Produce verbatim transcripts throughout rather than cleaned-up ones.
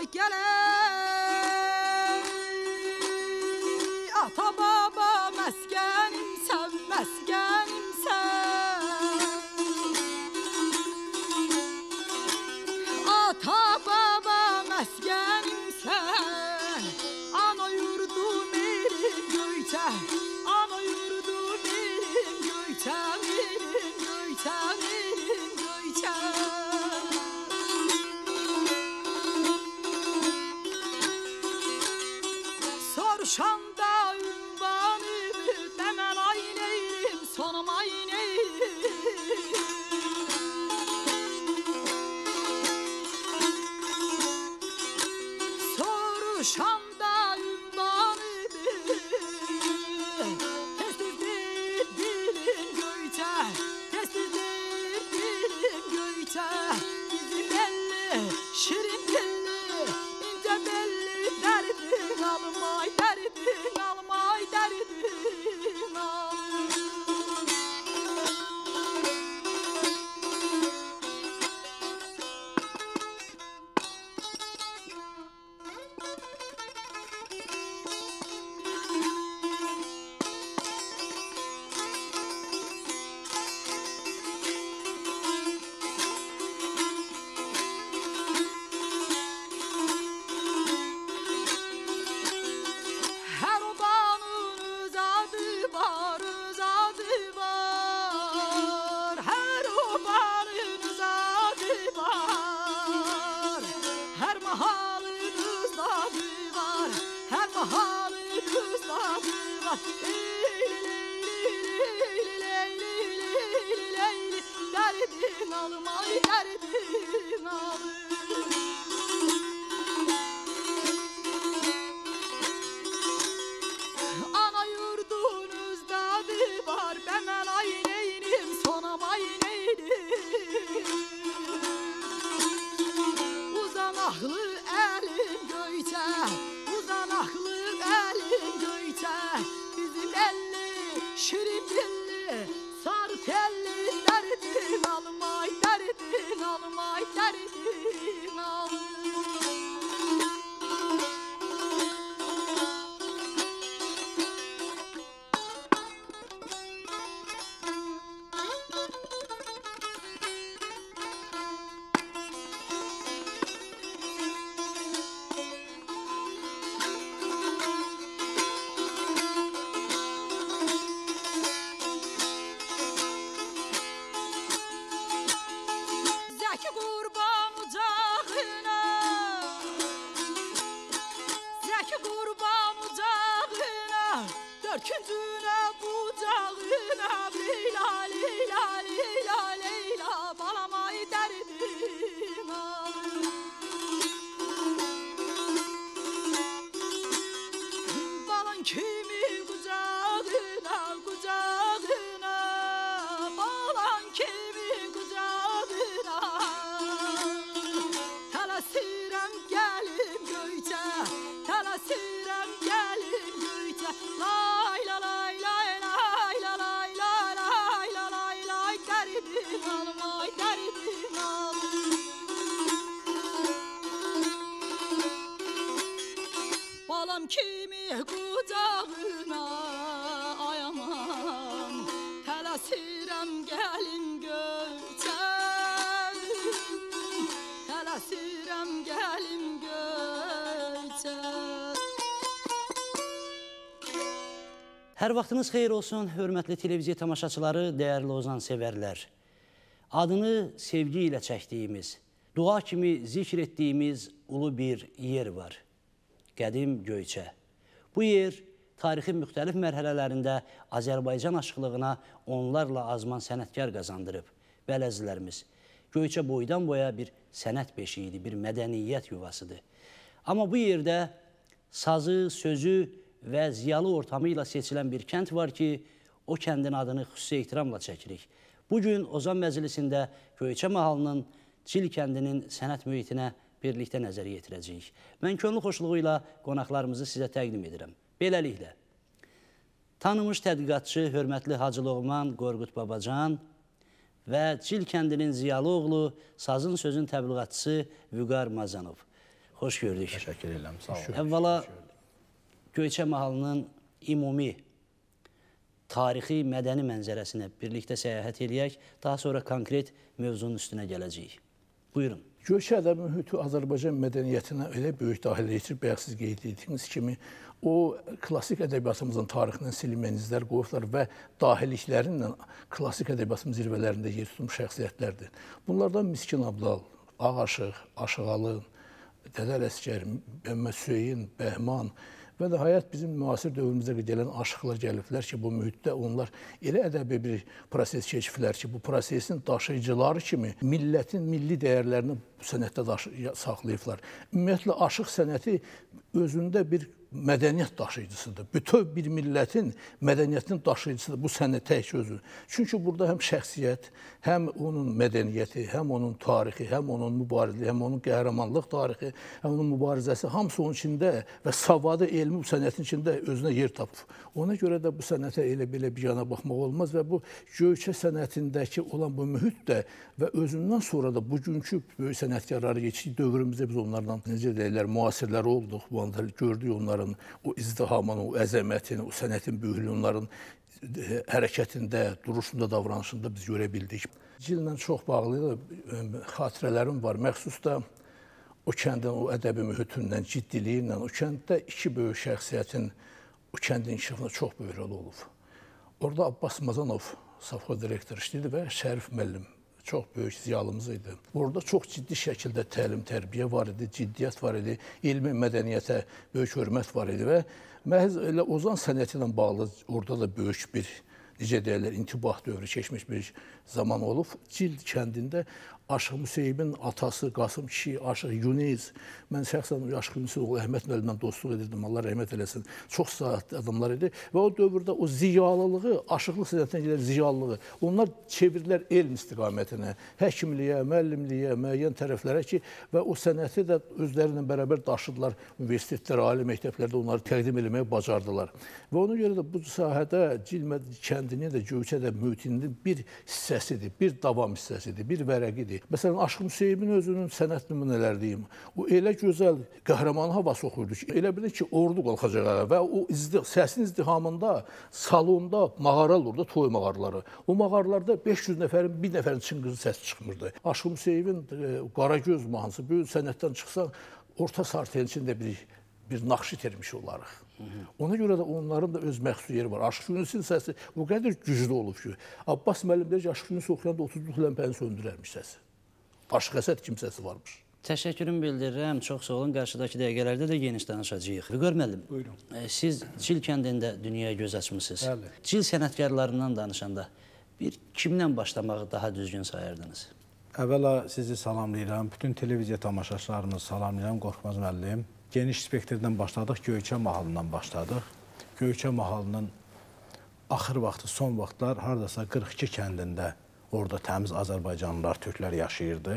gələ ata baba məskənimsən, məskənimsən ata baba məskənimsən ana yurdum elim Göyçə ana yurdum elim Göyçə elim Göyçə elim Göyçə soruşanda ünvanımı demən ayneyim sonum ayneyim soruşanda ünvanımı tezdir dilim Göyçə tezdir dilim Göyçə bizim belli şirin dilli ince belli derdin almay derdin almay derdin al her obanın uzadı var uzadı var her obanın uzadı var her mahalın uzadı var her mahalın uzadı var leyli leyli leyli leyli leyli derdin almay derdin alır ana yurdunuzdadı var ben ayneyim sonam ayneyim uzanaklı elim Göyçə uzanaklı elim Göyçə bizim elli şirin dilli sarı telli derdin almay derdin almay derdin alır Zəki qurban ucağına Zəki qurban ucağına dörküncünə bucağına Leyla leyla leyla leyla balamay derdin alır balan kimi qucağına qucağına balan kimi qucağına tələsirəm gəlim Göyçə tələsirəm gəlim Göyçə lay la lay lay lay la lay lay lay la lay lay derdin almay derdin alır balam kimi qucağına ay aman tələsirəm gəlim Göyçə tələsirəm gəlim Göyçə Hər vaxtınız xeyir olsun, hörmətli televiziya tamaşaçıları, dəyərli ozan sevərlər. Adını sevgi ilə çəkdiyimiz, dua kimi zikr etdiyimiz ulu bir yer var. Qədim Göyçə. Bu yer tarixin müxtəlif mərhələlərində Azərbaycan aşıqlığına onlarla azman sənətkar qazandırıb. Bələzilərimiz, Göyçə boydan boya bir sənət beşiyidir, bir mədəniyyət yuvasıdır. Amma bu yerdə sazı, sözü və ziyalı ortamı ilə seçilən bir kənd var ki, o kəndin adını xüsusi ehtiramla çəkirik. Bugün Ozan Məclisində Göyçə mahalının Çil kəndinin sənət mühitinə birlikdə nəzər yetirəcəyik. Mən könül xoşluğu ilə qonaqlarımızı sizə təqdim edirəm. Beləliklə, tanınmış tədqiqatçı, hörmətli Hacı Loğman Qorqud Babacan və Çil kəndinin ziyalı oğlu, sazın sözün təbliğatçısı Vüqar Mazanov. xoş gördük. Təşəkkür edirəm, sağ olun. Əvvəla Göyçə mahalının ümumi tarixi, mədəni mənzərəsinə birlikdə səyahət eləyək, daha sonra konkret mövzunun üstünə gələcəyik. Buyurun. Göyçə ədəbi mühiti Azərbaycan mədəniyyətinə elə böyük dahil edir, bayaq siz qeyd etdiyiniz kimi, o klassik ədəbiyyatımızın tarixindən silinməyən izlər qoyublar və dahiliklərinlə klassik ədəbiyyatımız zirvələrində yer tutmuş şəxsiyyətlərdir. Bunlardan Miskin Abdal, Ağaşıq, Aşığalın, Dədər Əsgər, Məmməd Süheyin, Bəhman və nəhayət bizim müasir dövrümüzdə gələn aşıqlar gəliblər ki, bu mühitdə onlar elə ədəbi bir proses keçiblər ki, bu prosesin daşıyıcıları kimi millətin milli dəyərlərini bu sənətdə saxlayıblar. Ümumiyyətlə, aşıq sənəti özündə bir mədəniyyət daşıyıcısıdır. Bütöv bir millətin mədəniyyətinin daşıyıcısıdır bu sənət tək özü. Çünki burada həm şəxsiyyət, həm onun mədəniyyəti, həm onun tarixi, həm onun mübarizəsi, həm onun qəhrəmanlıq tarixi, həm onun mübarizəsi, hamısı onun içində və savadı, elmi bu sənətin içində özünə yer tapıb. Ona görə də bu sənətə elə belə bir yana baxmaq olmaz və bu Göyçə sənətindəki olan bu mühit də və özündən sonra da bugünkü böyük sənətkarları geçdiyi dövrümüzdə biz onlardan necə deyirlər, müasirləri olduq, bu anda gördük onların o izdihamını, o əzəmətini, o sənətin böyüklüyünü onların hərəkətində, duruşunda, davranışında biz görə bildik. Cillə çox bağlı xatirələrim var. Məxsus da o kəndin, o ədəbi mühitindən, ciddiliyindən, o kənddə iki böyük şəxsiyyətin o kəndin inkişafına çox böyük rol olub. Orada Abbas Mazanov safxoz direktor işləyirdi və Şərif müəllim çox böyük ziyalımız idi. Orada çox ciddi şəkildə təlim, tərbiyə var idi, ciddiyyət var idi, elmi mədəniyyətə böyük hörmət var idi və məhz elə Ozan sənəti ilə bağlı orada da böyük bir, necə deyirlər, intibah dövrü keçmiş bir zaman olub. Cild kəndində Aşıq Müseyimin atası Qasım kişi, Aşıq Yuniz, mən şəxsən Aşıq Yuniz oğlu Əhməd müəllimlə dostluq edirdim, Allah rəhmət eləsin. Çox saatli adamlar idi və o dövrdə o ziyalılığı, aşıqlıq sənətinə gələn ziyalılığı, onlar çevirdilər elm istiqamətinə, həkimliyə, müəllimliyə, müəyyən tərəflərə ki, və o sənəti də özlərlə bərabər daşıdılar universitetlər, ali məktəblərdə onları təqdim eləməyə bacardılar. Və ona görə də bu sahədə Cilmə kəndinin də, Göyçə də mühitinin bir hissəsidir, bir davam hissəsidir, bir vərəqidir. Məsələn, Aşıq Müseyimin özünün sənət nümunələri deyim. O elə gözəl qəhrəman havası oxuyurdu ki, elə bilir ki, ordu qalxacaq və o izdi, səsin izdihamında, salonda mağara olurdu, toy mağaraları. O mağaralarda beş yüz nəfərin, bir nəfərin çıngızı səs çıxmırdı. Aşıq Müseyimin e, Qaragöz mahnısı, böyük sənətdən çıxsa, orta sartiyən içində bir, bir naxş itirmiş olarıq. Ona görə də onların da öz məxsus yeri var. Aşıq Yunisin səsi o qədər güclü olub ki, Abbas müəllim deyir ki, Aşıq Yunis oxuyanda otuzluq ləmpəni söndürərmiş səsi. Aşıq Əsəd kimsəsi varmış. Təşəkkürümü bildirirəm, çox sağ olun. Qarşıdakı dəqiqələrdə də geniş danışacağıq. Vüqar müəllim, Buyurun. Siz Cil kəndində dünyaya göz açmışsınız. Bəli. Cil sənətkarlarından danışanda bir kimdən başlamağı daha düzgün sayırdınız? Əvvəla sizi salamlayıram, bütün televiziya tamaşaçılarımızı salamlayıram, Qorxmaz müəllim. Geniş spektrdən başladıq, Göyçə mahalından başladıq. Göyçə mahalının axır vaxtı, son vaxtlar haradasa qırx iki kəndində orada təmiz Azərbaycanlılar, türklər yaşayırdı.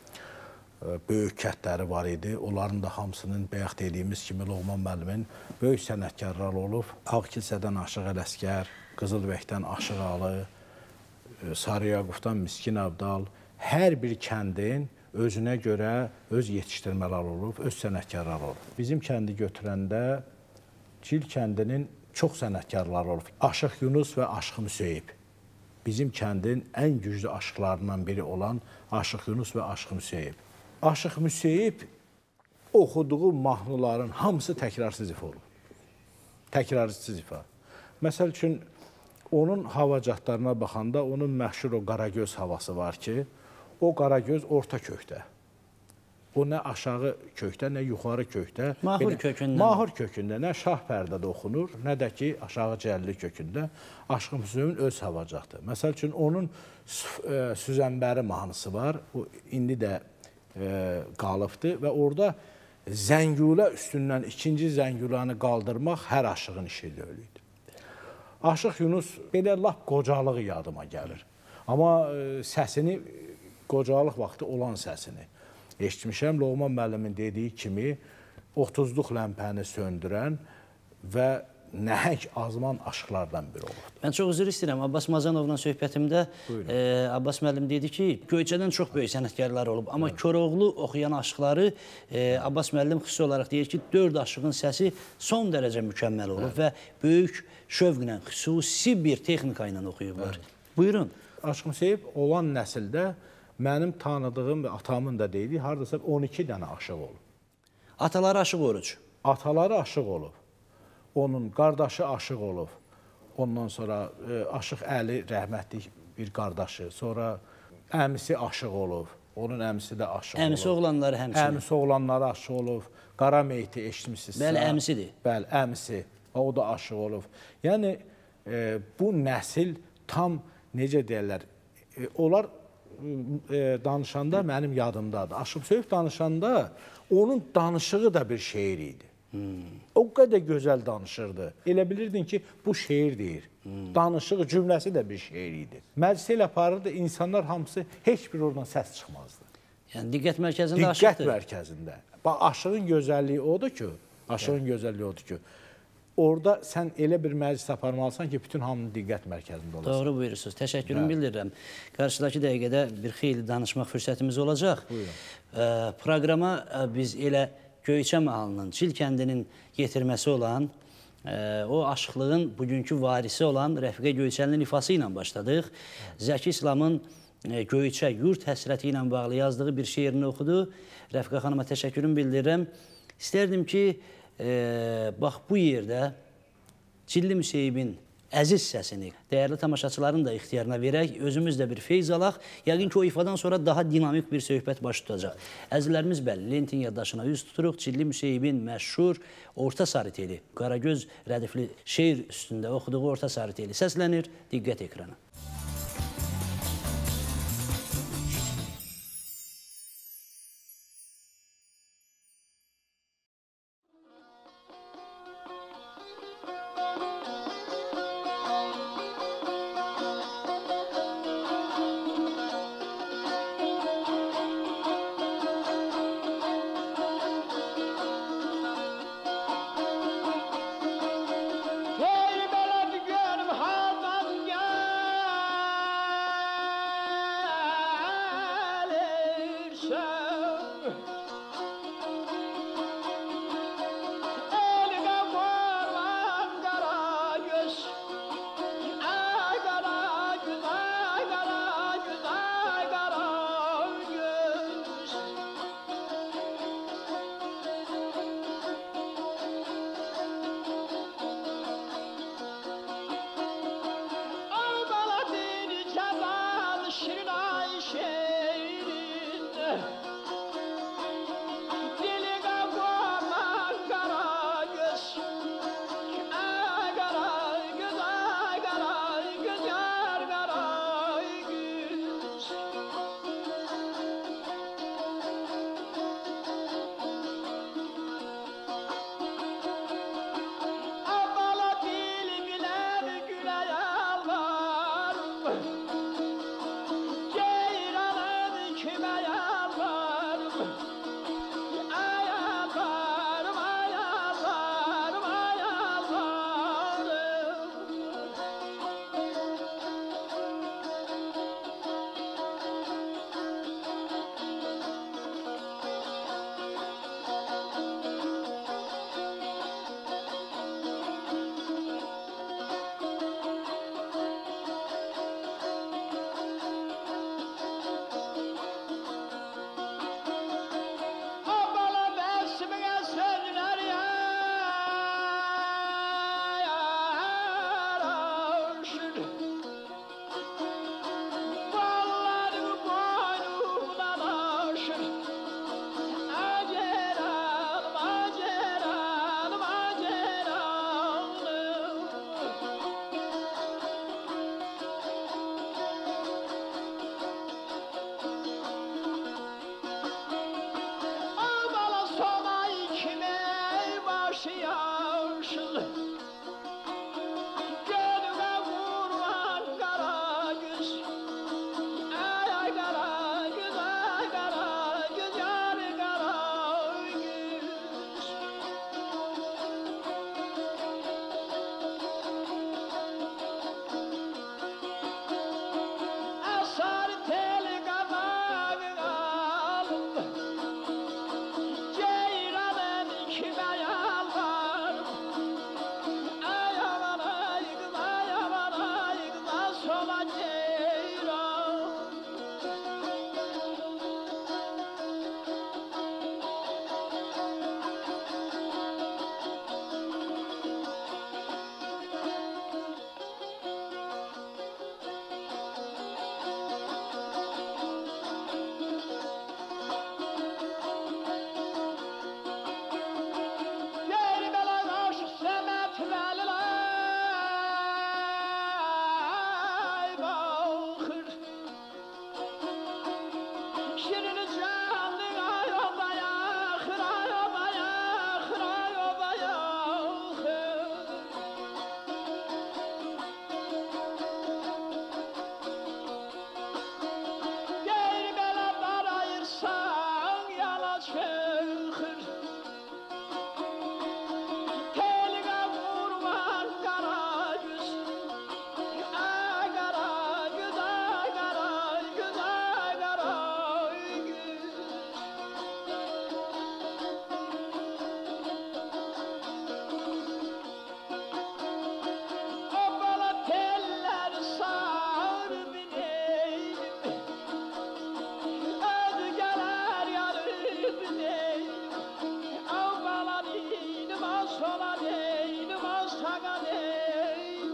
Böyük kətləri var idi. Onların da hamısının bayaq dediyimiz kimi Loğman müəllimin böyük sənətkarlar olub. Ağkilsədən Aşıq Ələsgər, Qızılbəkdən Aşıq Alı, Sarıyaqufdan Miskin Abdal, hər bir kəndin özünə görə öz yetişdirmələr olub, öz sənətkarlar olub. Bizim kəndi götürəndə Cil kəndinin çox sənətkarlar olub. Aşıq Yunus və Aşıq Müseyib. Bizim kəndin ən güclü aşıqlarından biri olan Aşıq Yunus və Aşıq Müseyib. Aşıq Müseyib oxuduğu mahnıların hamısı təkrarsız ifa olub. Təkrarsız ifa. Məsəl üçün, onun havacatlarına baxanda onun məşhur o Qaragöz havası var ki, o Qaragöz orta kökdə. O nə aşağı kökdə, nə yuxarı kökdə. Mahur kökündə. Mahur kökündə, nə şah pərdədə oxunur, nə də ki, aşağı cəlli kökündə Aşıq Müseyibin öz havacaqdır. Məsəl üçün, onun Süzənbəri mahnısı var, o indi də e, qalıbdır və orada Zəngulə üstündən ikinci Zəngulanı qaldırmaq hər aşığın işi deyildi. Aşıq Yunus belə lap qocalığı yadıma gəlir. Amma e, səsini, qocalıq vaxtı olan səsini eşitmişəm. Loğman müəllimin dediyi kimi otuzluq ləmpəni söndürən və nəhəng azman aşıqlardan biri olub. Mən çox üzr istəyirəm. Abbas Mazanovla söhbətimdə e, Abbas müəllim dedi ki, Göyçədən çox böyük sənətkarlar olub. Amma evet. Koroğlu oxuyan aşıqları e, Abbas müəllim xüsusi olaraq deyir ki, dörd aşığın səsi son dərəcə mükəmməl olub evet. Və böyük şövqlə, xüsusi bir texnika ilə oxuyublar. Evet. Buyurun. Aşıq Müseyib olan nəsildə mənim tanıdığım və atamın da deydiyi hardasa on iki dənə aşıq olub. Ataları Aşıq Oruc. Ataları aşıq olub. Onun qardaşı aşıq olub. Ondan sonra e, Aşıq Əli rəhmətlik bir qardaşı. Sonra əmisi aşıq olub. Onun əmisi də aşıq olub. Əmisi oğlanları həmçinin. Əmisi oğlanları aşıq olub. Qara meyti eşitmişsinizsə. Bəli, əmisidir. Bəli, əmisi. O da aşıq olub. Yəni, e, bu nəsil tam, necə deyərlər, e, onlar e, danışanda mənim yadımdadır. Aşıq Müseyib danışanda onun danışığı da bir şeir idi. Hmm. O qədər gözəl danışırdı. Elə bilirdin ki, bu şeir deyir. Hmm. Danışığı, cümləsi də bir şeir idi. Məclisə ilə aparırdı, insanlar hamısı heç bir oradan səs çıxmazdı. Yəni, diqqət mərkəzində diqqət aşıqdır. Diqqət mərkəzində. Bax, aşığın gözəlliyi odur ki, aşığın evet. gözəlliyi odur ki, orada sən elə bir məclis aparmalısan ki, bütün hamının diqqət mərkəzində olasın. Doğru buyurursunuz. Təşəkkürümü bildirirəm. Qarşıdakı dəqiqədə bir xeyli danışmaq fürsətimiz olacaq. Buyurun. E, proqrama biz elə Göyçə mahalının, Çil kəndinin yetirməsi olan, e, o aşıqlığın bugünkü varisi olan Rəfiqə Göyçəlinin ifası ilə başladıq. Zəki İslamın e, Göyçə, yurt həsrəti ilə bağlı yazdığı bir şeirini oxudu. Rəfiqə xanıma təşəkkürümü bildirirəm. İstərdim ki, e, bax bu yerdə Çilli Müseyibin əziz səsini dəyərli tamaşaçıların da ixtiyarına verək, özümüz də bir feyz alaq. Yəqin ki, o ifadan sonra daha dinamik bir söhbət baş tutacaq. Əzizlərimiz bəli, Lentin yaddaşına üz tuturuq. Çilli Müseyibin məşhur Orta Sarı Teli, Qaragöz rədifli şeir üstündə oxuduğu Orta Sarı Teli səslənir. Diqqət ekrana. kime yalvar? Ay aman ay kız, ay aman ay kız, sola ceyran. Geri belen aşık semet velilay bakır. Şirin canlı ay obaya, ay obaya, ay obaya. Geri belen dar ayırsan yana çıkır. Teline vurman kara yüz, ay kara yüz, ay kara yüz, ay kara yüz. O bana teller sar bineyim, özgeler yarı bineyim. Av bana değilim, az sola değilim, az sağa değilim.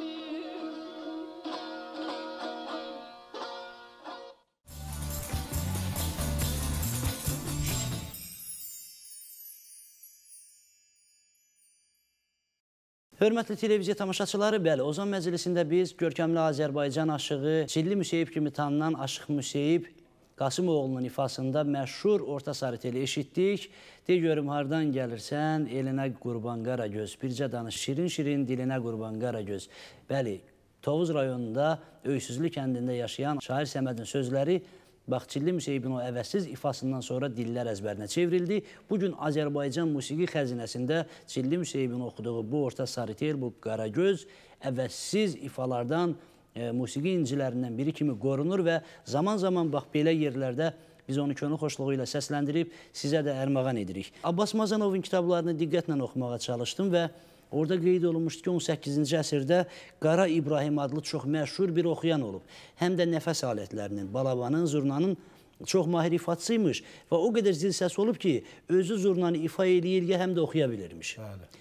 Hörmətli televiziya tamaşaçıları, bəli, Ozan Məclisində biz görkəmli Azərbaycan aşığı, Çilli Müseyib kimi tanınan Aşıq Müseyib Qasımoğlunun ifasında məşhur Orta Sarıteli eşitdik. De görüm hardan gəlirsən, elinə qurban Qaragöz, bircə danış şirin-şirin dilinə qurban Qaragöz. Bəli, Tovuz rayonunda Öysüzlü kəndində yaşayan şair Səmədin sözləri bax, Çilli Müseyibin o əvəzsiz ifasından sonra dillər əzbərinə çevrildi. Bugün Azərbaycan musiqi xəzinəsində Çilli Müseyibin oxuduğu bu Orta Sarıtel, bu Qaragöz əvəzsiz ifalardan, e, musiqi incilərindən biri kimi qorunur və zaman-zaman bax, belə yerlərdə biz onu könül xoşluğu ilə səsləndirib sizə də ərmağan edirik. Abbas Mazanovun kitablarını diqqətlə oxumağa çalışdım və orada qeyd olunmuşdu ki, on səkkizinci əsrdə Qara İbrahim adlı çox məşhur bir oxuyan olub. Həm də nəfəs alətlərinin, balabanın, zurnanın çox mahir ifaçısıymış və o qədər zil səsi olub ki, özü zurnanı ifa eləyir, həm də oxuya bilirmiş.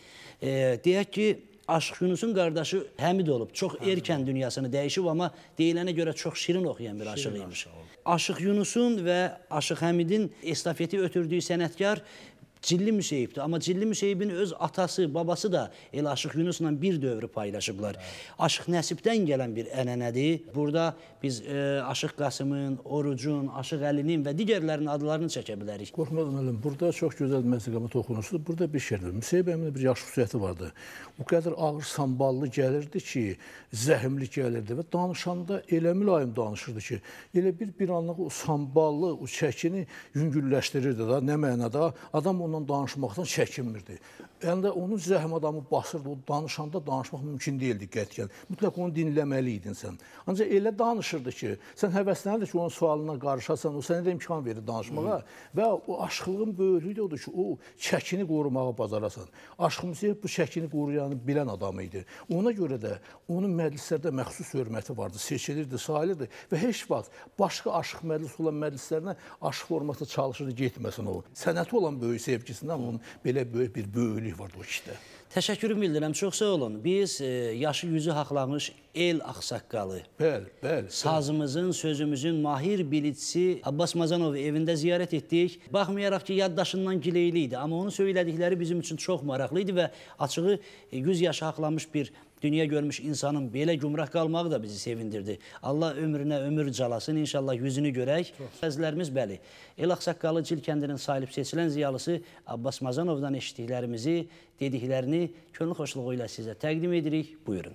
E, deyək ki, Aşıq Yunusun qardaşı Həmid olub. Çox erkən dünyasını dəyişib, amma deyilənə görə çox şirin oxuyan bir aşıq imiş. Aşıq Yunusun və Aşıq Həmidin estafeti ötürdüyü sənətkar Çilli Müseyibdir. Amma Çilli Müseyibin öz atası, babası da elə Aşıq Yunusla bir dövrü paylaşıblar. Aşıq Nəsibdən gələn bir ənənədir. Burada biz e, Aşıq Qasımın, Orucun, Aşıq Əlinin və digərlərinin adlarını çəkə bilərik. Qorxmadan müəllim, burada çox gözəl məzəqamı toxunursunuz. Burada bir şeydir. Müseyib əminin bir yaxşı xüsusiyyəti vardı. O qədər ağır samballı gəlirdi ki, zəhimli gəlirdi və danışanda elə mülayim danışırdı ki, elə bir bir anlıq o samballı, o çəkini yüngülləşdirirdi da, nə mənada adam ondan danışmaqdan çəkinmirdi. Yəni də onun zəhm adamı basırdı, o danışanda danışmaq mümkün deyildi qətiyyən. Mütləq onu dinləməli idin sən. Ancaq elə danışırdı ki, sən həvəslənirdi ki, onun sualına qarışasan, o sənə də imkan verir danışmağa və o aşıqlığın böyüklüyü də odur ki, o çəkini qorumağa bacarasan. Aşıq Müseyib bu çəkini qoruyanı bilən adam idi. Ona görə də onun məclislərdə məxsus hörməti vardı, seçilirdi, sayılırdı və heç vaxt başqa aşıq məclis olan məclislərinə aşıq formatda çalışırdı, getməsin o. Sənəti olan böyük sevgisindən onun belə böyük bir böyüklük vardı o işdə. Təşəkkürü bildirəm, çox sağ olun. Biz e, yaşı yüzü haqlamış el axsaqqalı, bəli, bəli, sazımızın, sözümüzün mahir bilicisi Abbas Mazanovu evində ziyarət etdik. Baxmayaraq ki, yaddaşından gileyli idi, amma onun söylədikləri bizim üçün çox maraqlı idi və açığı yüz yaşı haqlamış bir dünya görmüş insanın belə gümrah qalmağı da bizi sevindirdi. Allah ömrünə ömür calasın, inşallah yüzünü görək. Sözlərimiz bəli. El Axsaqqalı Cil kəndinin sahib seçilən ziyalısı Abbas Mazanovdan eşitdiklərimizi, dediklərini könül xoşluğu ilə sizə təqdim edirik. Buyurun.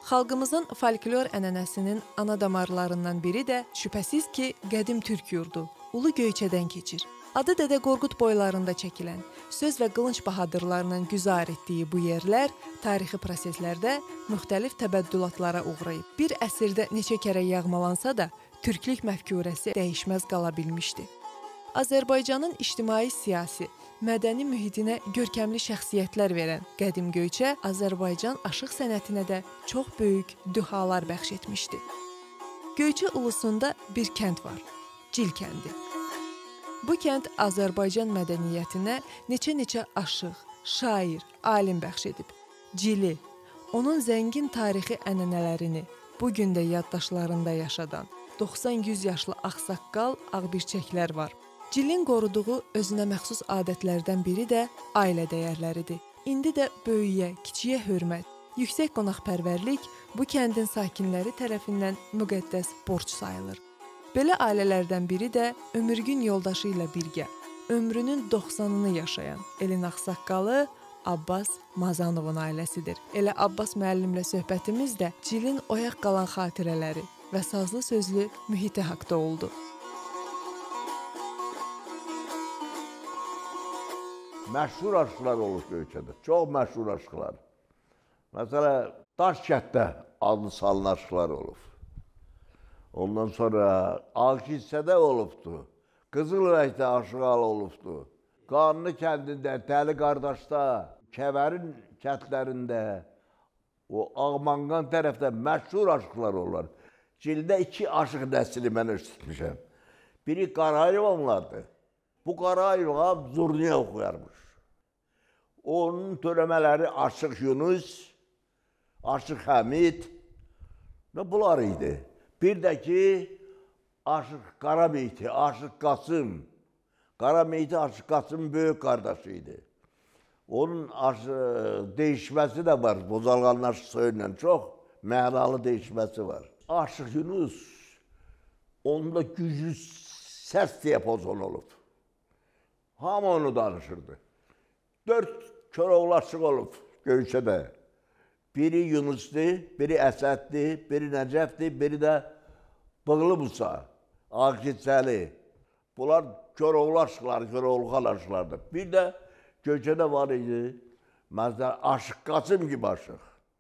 Xalqımızın folklor ənənəsinin ana damarlarından biri də şübhəsiz ki, qədim türk yurdu, Ulu Göyçədən keçir. Adı Dədə Qorqud boylarında çəkilən, söz və qılınc bahadırlarının güzar etdiyi bu yerlər tarixi proseslərdə müxtəlif təbəddülatlara uğrayıb. Bir əsrdə neçə kərə yağmalansa da, türklük məfkurəsi dəyişməz qala bilmişdi. Azərbaycanın ictimai-siyasi, mədəni mühitinə görkəmli şəxsiyyətlər verən qədim Göyçə Azərbaycan aşıq sənətinə də çox böyük dühalar bəxş etmişdi. Göyçə ulusunda bir kənd var, Cil kəndi. Bu kənd Azərbaycan mədəniyyətinə neçə-neçə aşıq, şair, alim bəxş edib. Cili, onun zəngin tarixi ənənələrini bu gün də yaddaşlarında yaşadan doxsan yüz yaşlı ağsaqqal, ağbirçəklər var. Cilin qoruduğu özünə məxsus adətlərdən biri də ailə dəyərləridir. İndi də böyüyə, kiçiyə hörmət, yüksək qonaqpərvərlik bu kəndin sakinləri tərəfindən müqəddəs borc sayılır. Belə ailələrdən biri də ömürgün yoldaşı ilə birgə, ömrünün doxsanını yaşayan elin ağsaqqalı Abbas Mazanovun ailəsidir. Elə Abbas müəllimlə söhbətimiz də Cilin oyaq qalan xatirələri və sazlı sözlü mühiti haqda oldu. Məşhur aşıqlar olub Göyçədə, çox məşhur aşıqlar. Məsələn, Daşkətdə adlı salın aşıqlar olub. Ondan sonra Ağkilsədə olubdu, Qızılürəkdə aşıqal olubdu. Qanlı kəndində, Dəli Qardaşda, Kəvərin kəndlərində, o Ağmanqan tərəfdə məşhur aşıqlar olurlar. Cildə iki aşıq nəsli mən öşütmüşəm. Biri Qarayevonlardır. Bu Qarayevon zurniya oxuyarmış. Onun törəmələri Aşıq Yunus, Aşıq Həmid və bunlar idi. Bir də ki, Aşıq Qarameyti, Aşıq Qasım. Qarameyti Aşıq Qasımın böyük qardaşı idi. Onun dəyişməsi də var, Bozalğanın aşıq soyuyla çox mənalı dəyişməsi var. Aşıq Yunus, onda güclü səs diapazon olub. Hamı onu danışırdı. Dörd Koroğlu aşıq olub Göyçədə. Biri Yunus'dur, biri Əsəddir, biri Nəcəfdir, biri də Bığlı Musa, Ağkilsəli. Bunlar Koroğlu aşıqları, Koroğlu xan aşıqlardır. Bir də Göyçədə var idi, məsələn, Aşıq Qasım gibi aşıq.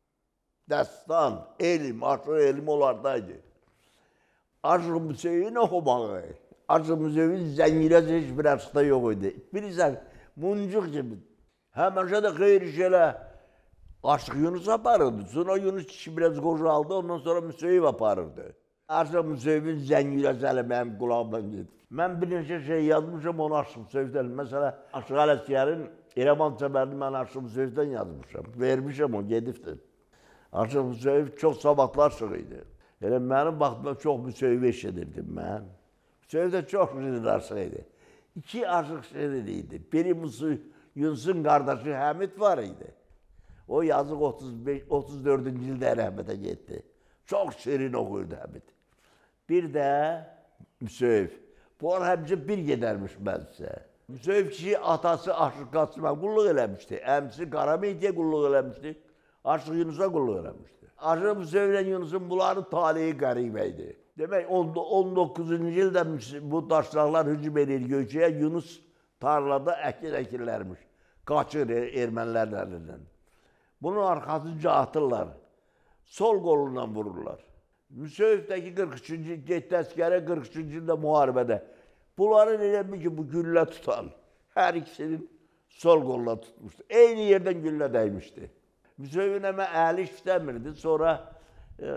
Dəstan, elm, aşıq elm onlardaydı. Aşıq Müseyyin oxumağı, Aşıq Müseyyin zəngiləsi heç bir aşıqda yox idi. Bilirsən, muncuq kimi. Həməşə də xeyri şeylə Aşıq Yunus aparırdı. Sonra Yunus kişi biraz qocaldı, ondan sonra Müseyyin aparırdı. Aşıq Müseyyin zəngiləsi hələ mənim qulağımdan gedib. Mən bir neçə şey yazmışam, onu Aşıq Müseyyidən. Məsələn, Aşıq Ələsgərin İrəvan Çəbərini mən Aşıq Müseyyidən yazmışam. Vermişəm o, gedibdir. Aşıq Müseyyin çox savadlı aşıq idi. Elə mənim vaxtımda çox Müseyyin eşidirdim mən. Müseyyin də çox şirin aşıq idi. İki aşıq şirin idi. Biri Yunus'un qardaşı Həmid var idi. O yazıq otuz beş otuz dördüncü ildə rəhmətə getdi. Çox şirin oxuyurdu Həmid. Bir də Müseyyin. Bunlar həmcə bir gedərmiş mənsə. Müseyyin kişi atası Aşıq Qasım'a qulluq eləmişdi. Əmsi Qarameytiyə qulluq eləmişdi. Aşıq Yunus'a qulluq eləmişdi. Aşıq Müseyyin ilə Yunus'un bunların talihi qəribə idi. Demək, on doqquzuncu ildə bu daşlaqlar hücum edir Göyçəyə, Yunus tarlada əkir əkirlərmiş. Qaçır ermənilərin əlindən. Bunun arxasınca atırlar. Sol qolundan vururlar. Müseyyiddəki qırx üçüncü getdi əskərə qırx üçüncü ildə müharibədə. Bunların elə bir ki, bu güllə tutan, hər ikisinin sol qoluna tutmuşdu. Eyni yerdən güllə dəymişdi. Müseyyin əmə əli işləmirdi. Sonra e,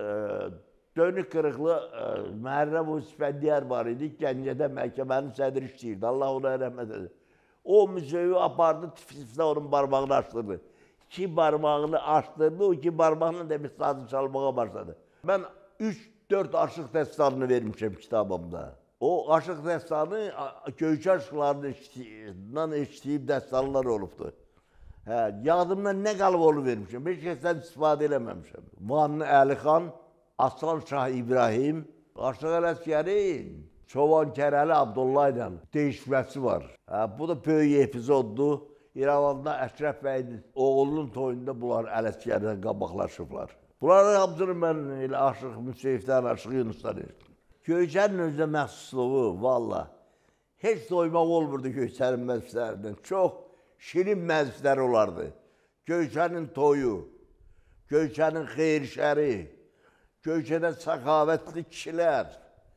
dönük qırıqlı e, Məhərrəm Üsfəndiyar var idi. Gəncədə məhkəmənin sədri işləyirdi. Allah ona rəhmət edir. O Müseyyin apardı, tiflisdə onun barmağını açdırdı. İki barmağını açdırdı, o iki barmağını demiş sazı çalmağa başladı. Mən üç dörd aşıq dəstanını vermişəm kitabımda. O aşıq dəstanı Göyçə aşıqlarından eşitdiyim dəstanlar olubdur. Hə, yadımdan nə qalıb onu vermişəm, heç kəsdən istifadə eləməmişəm. Muanlı Əlixan, Aslan Şah İbrahim, Aşıq Ələsgərin, Çoban Kərəli Abdullah ilə dəyişməsi var. Hə, bu da böyük epizoddur. İrəvanda Əşrəf bəyin oğlunun toyunda bunlar Ələsgərdən qabaqlaşıblar. Bunların hamısını mən elə Aşıq Müseyfdən, Aşıq Yunusdan eşitdim. Göyçənin özünə məxsusluğu, valla, heç doymaq olmurdu Göyçənin məclislərindən. Çox şirin məclislər olardı. Göyçənin toyu, Göyçənin xeyir-şəri, Göyçədə səxavətli kişilər.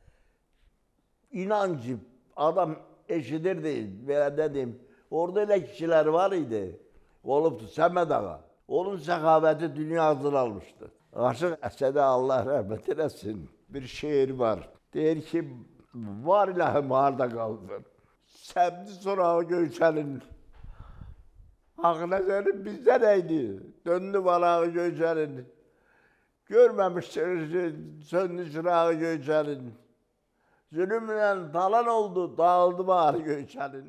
İnan ki, adam eşidirdi, belə dedim, orada elə kişilər var idi, olubdu Səməd ağa. Onun səxavəti dünya adını almışdı. Aşıq Əsədə Allah rəhmət eləsin, bir şeir var. Deyir ki, var ilahım harda qaldın? Səmdi sorağı Göyçənin. Ağnəzərin bizdə neydi? Döndü balağı Göyçənin. Görməmiş söndü çırağı Göyçənin. Zülümlə talan oldu, dağıldı bari Göyçənin.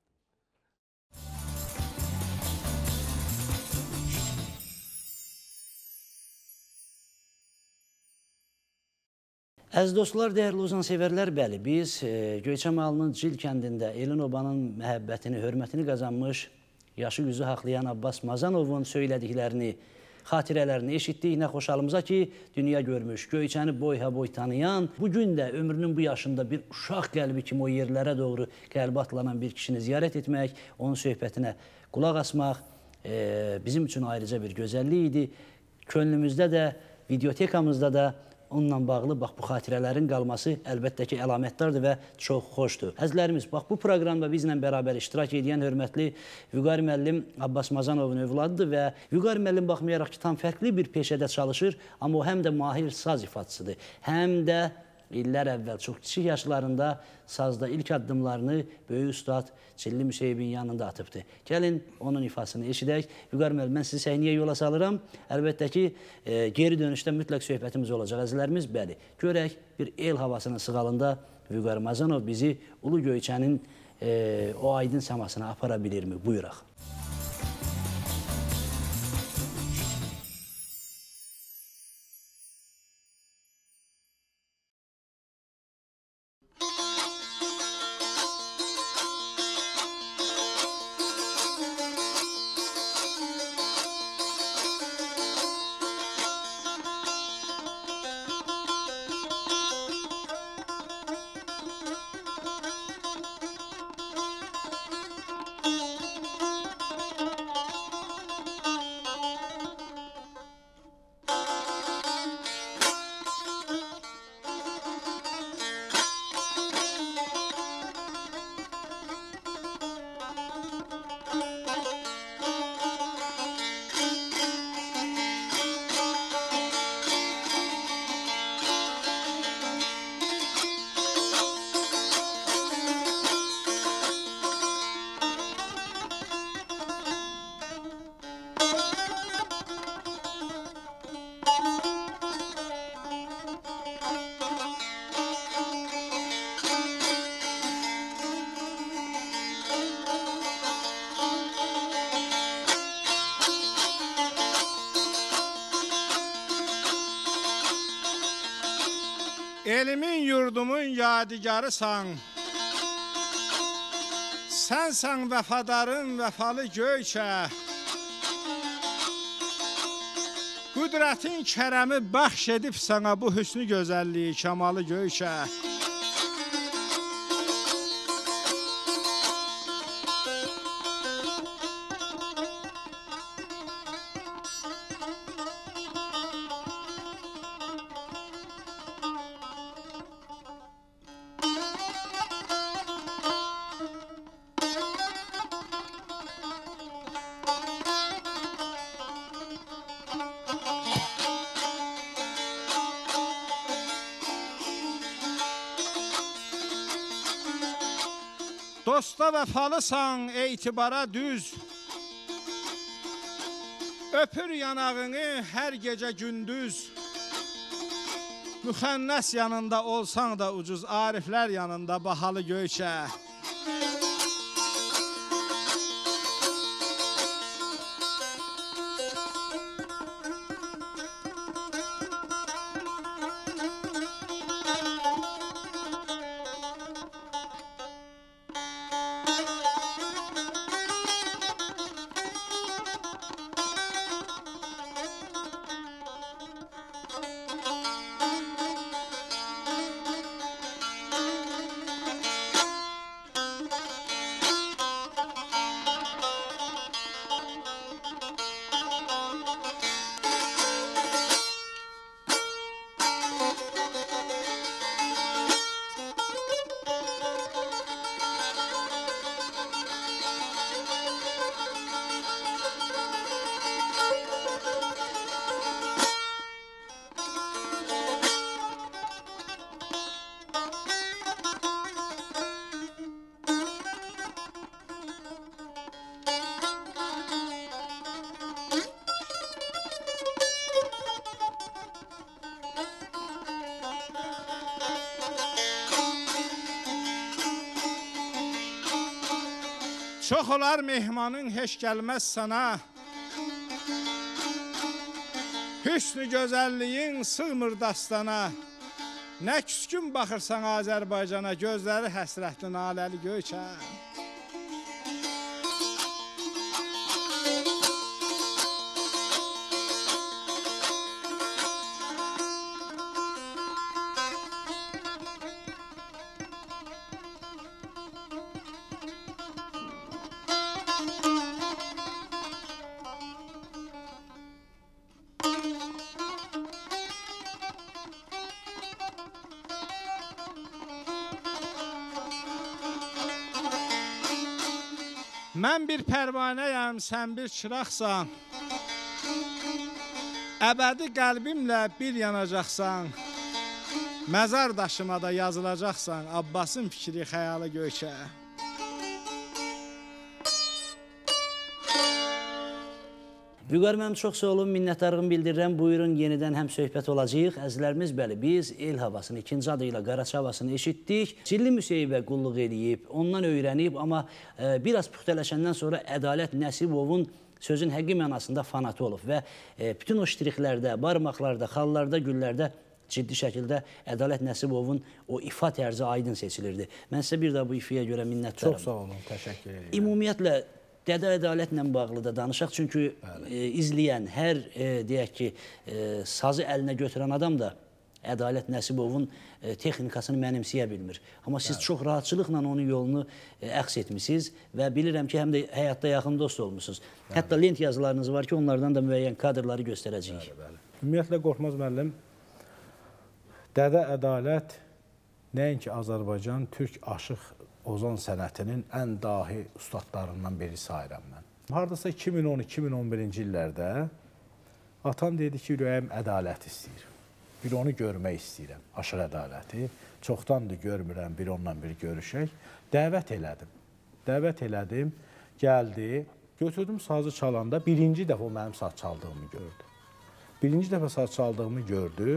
Əziz dostlar, dəyərli uzanseverlər, bəli, biz e, Göyçə malının Cil kəndində Elin obanın məhəbbətini, hörmətini qazanmış, yaşı yüzü haqlayan Abbas Mazanovun söylədiklərini, xatirələrini eşitdik. Nə xoşalımıza ki, dünya görmüş, Göyçəni boy-ha-boy tanıyan, bugün də ömrünün bu yaşında bir uşaq qəlbi kimi o yerlərə doğru qəlbi atlanan bir kişini ziyarət etmək, onun söhbətinə qulaq asmaq e, bizim üçün ayrıca bir gözəllik idi. Könlümüzdə də, videotekamızda da onunla bağlı bax, bu xatirələrin qalması əlbəttə ki, əlamətdardır və çox xoşdur. Əzizlərimiz, bax, bu proqramda bizlə bərabər iştirak edən hörmətli Vüqar müəllim Abbas Mazanovun övladıdır və Vüqar müəllim baxmayaraq ki, tam fərqli bir peşədə çalışır, amma o həm də mahir saz ifaçısıdır, həm də illər əvvəl, çox kiçik yaşlarında sazda ilk addımlarını böyük ustad Çilli Müseybin yanında atıbdır. Gəlin, onun ifasını eşidək. Vüqar müəllim, mən sizi səhniyə yola salıram. Əlbəttə ki, e, geri dönüşdə mütləq söhbətimiz olacaq. Əzizlərimiz, bəli, görək bir el havasının sığalında Vüqar Mazanov bizi Ulu Göyçənin e, o aydın səmasına apara bilirmi? Buyuraq. Elimin yurdumun yadigarısan, sənsən vəfadarın vəfalı Göyçə. Qüdrətin kərəmi bəxş edib sənə bu hüsnü gözəlliyi, kəmalı Göyçə. Dosta vəfalısan, eytibara düz, öpür yanağını hər gecə gündüz. Müxənnəs yanında olsan da ucuz, ariflər yanında bahalı Göyçə. Çox olar mehmanın heç gəlməz sana. Hüsnü gözəlliyin sığmır dastana. Nə küskün baxırsan Azərbaycana, gözləri həsrətli naləli Göyçə. Mən bir pərvanəyəm, sən bir çıraqsan. Əbədi qəlbimlə bir yanacaqsan. Məzar daşıma da yazılacaqsan, Abbasın fikri, xəyalı Göyçə. Vüqar mənim çox sağ olun, minnətdarlığımı bildirirəm. Buyurun, yenidən həm söhbət olacağıq. Əzizlərimiz, bəli, biz el havasını, ikinci adıyla Qaraçı havasını eşitdik. Çilli Müseybə qulluq eləyib, ondan öyrənib, amma e, biraz püxtələşəndən sonra Ədalət Nəsibovun sözün həqiqi mənasında fanatı olub və e, bütün o ştrixlərdə, barmaqlarda, xallarda, güllərdə ciddi şəkildə Ədalət Nəsibovun o ifa tərzi aydın seçilirdi. Mən sizə bir daha bu ifaya görə minnətdaram. Çox sağ olun, təşəkkür edirəm. Ümumiyyətlə, Dədə Ədalətlə bağlı da danışaq, çünki e, izləyən, hər e, deyək ki, e, sazı əlinə götürən adam da Ədalət Nəsibovun e, texnikasını mənimsəyə bilmir. Amma siz Bəli. Çox rahatçılıqla onun yolunu e, əks etmişsiniz və bilirəm ki, həm də həyatda yaxın dost olmuşsunuz. Bəli. Hətta lent yazılarınız var ki, onlardan da müəyyən kadrları göstərəcəyik. Bəli, bəli. Ümumiyyətlə, Qorxmaz müəllim, Dədə Ədalət nəinki Azərbaycan, Türk aşıq Ozan sənətinin ən dahi ustadlarından biri sayıram mən. Hardasa iki min on iki iki min on birinci illərdə atam dedi ki, ürəyim ədalət istəyir. Bir onu görmək istəyirəm, aşıq ədaləti. Çoxdandır görmürəm, bir onunla bir görüşək. Dəvət elədim. Dəvət elədim, gəldi. Götürdüm sazı çalanda birinci dəfə o mənim saz çaldığımı gördü. Birinci dəfə saz çaldığımı gördü.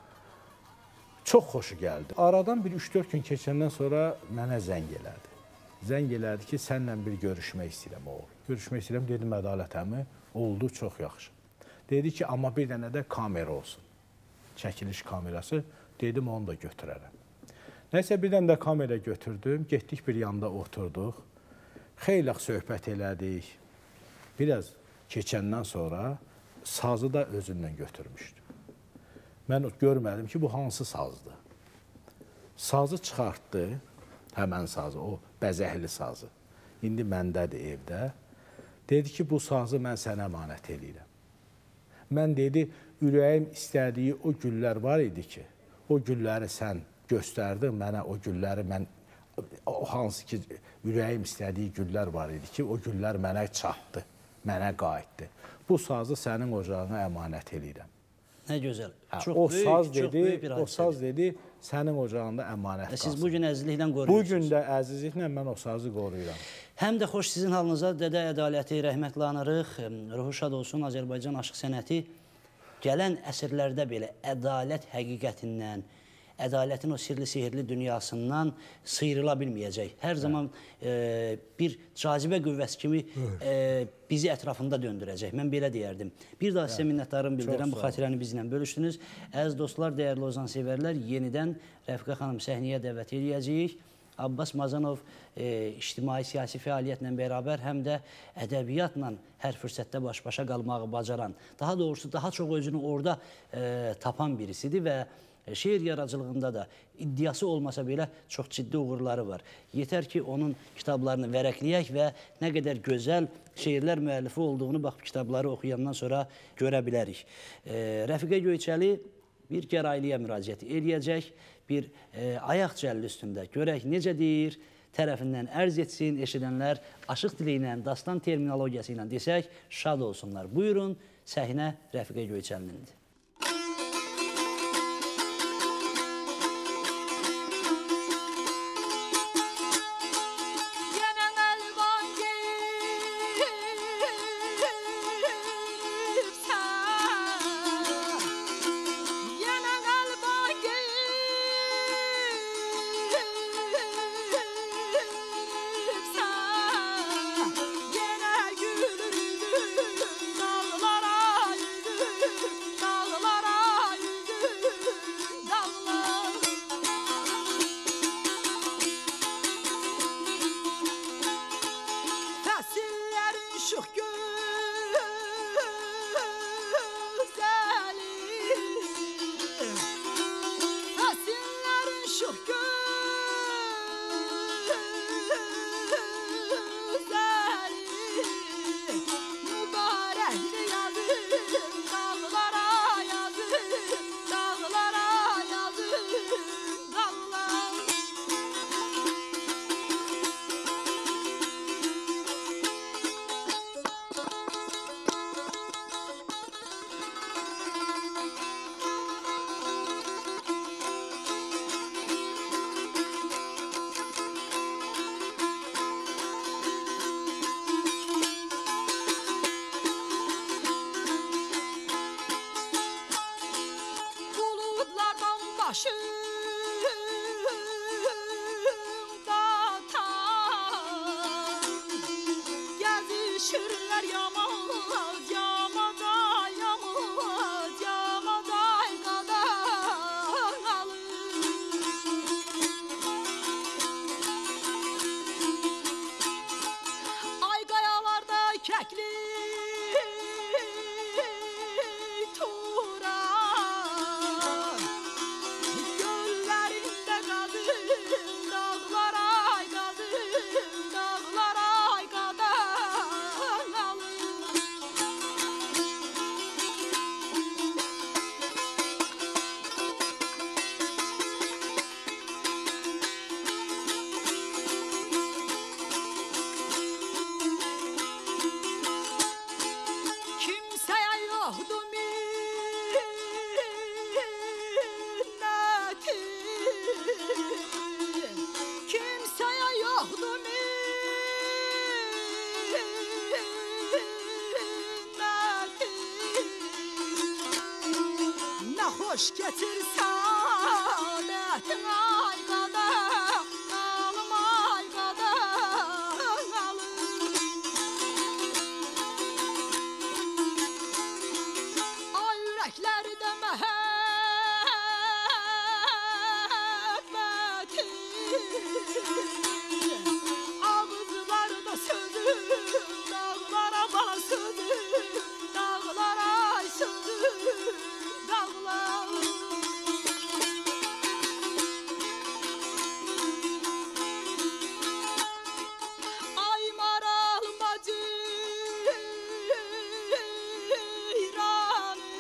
Çox xoşu gəldi. Aradan bir üç dörd gün keçəndən sonra mənə zəng elədi. Zəng elədi ki, sənlə bir görüşmək istəyirəm oğul. Görüşmək istəyirəm, dedim Ədalət əmi, oldu, çox yaxşı. Dedi ki, amma bir dənə də kamera olsun. Çəkiliş kamerası, dedim onu da götürərəm. Nəysə, bir dənə də kamera götürdüm, getdik bir yanda oturduq. Xeyli söhbət elədik. Biraz keçəndən sonra sazı da özündən götürmüşdü. Mən görmədim ki, bu hansı sazdır. Sazı çıxartdı, həmən sazı, o bəzəkli sazı. İndi məndədir evdə. Dedi ki, bu sazı mən sənə əmanət eləyirəm. Mən dedi, ürəyim istədiyi o güllər var idi ki, o gülləri sən göstərdin mənə, o gülləri mən, o hansı ki, ürəyim istədiyi güllər var idi ki, o güllər mənə çatdı, mənə qayıtdı. Bu sazı sənin ocağına əmanət eləyirəm. Nə gözəl. Çox o böyük, saz dedi, çox böyük bir hadisə. O saz dedi, sənin ocağında əmanət qalsın. Siz bugün əzizliklə qoruyursunuz. Bugün də əzizliklə mən o sazı qoruyuram. Həm də xoş sizin halınıza Dədə Ədaləti rəhmətlə anırıq. Ruhu şad olsun, Azərbaycan aşıq sənəti gələn əsrlərdə belə ədalət həqiqətindən, ədalətin o sirli, sihirli dünyasından sıyrıla bilməyəcək. Hər zaman e, bir cazibə qüvvəsi kimi e, bizi ətrafında döndürəcək. Mən belə deyərdim. Bir daha sizə minnətdarım bildirəm, bu xatirəni bizlə bölüşdünüz. Əziz dostlar, dəyərli Ozan sevərlər, yenidən Rəfiqə xanım səhnəyə dəvət edəcəyik. Abbas Mazanov e, ictimai siyasi fəaliyyətlə bərabər həm də ədəbiyyatla hər fürsətdə baş-başa qalmağı bacaran, daha doğrusu daha çox özünü orada e, tapan birisidir və şeir yaradıcılığında da iddiası olmasa belə çox ciddi uğurları var. Yetər ki, onun kitablarını vərəqləyək və nə qədər gözəl şeirlər müəllifi olduğunu bax, kitabları oxuyandan sonra görə bilərik. E, Rəfiqə Göyçəli bir gəraylıya müraciət eləyəcək, bir e, ayaq cəlli üstündə görək necə deyir, tərəfindən ərz etsin, eşidənlər aşıq dili ilə, dastan terminologiyası ilə desək, şad olsunlar. Buyurun, səhnə Rəfiqə Göyçəlinindir. Gezişirler yamaz, yamaday, yamaz, yamaday kadan alır. Ay kayalarda kekli turan, göllerinde kadın dağlar ay kadın dağlar ay kadan alır. Kimseye yoktu minnetim, kimseye yoktu minnetim. Ne hoş getir saadetin ay kadar, alım ay kadar alım. Ay yüreklerde mehabbetin, ağızlarda sözüm, dağlara bana sözüm, dağlara ay sözüm, dağlar. Ay maral macirani,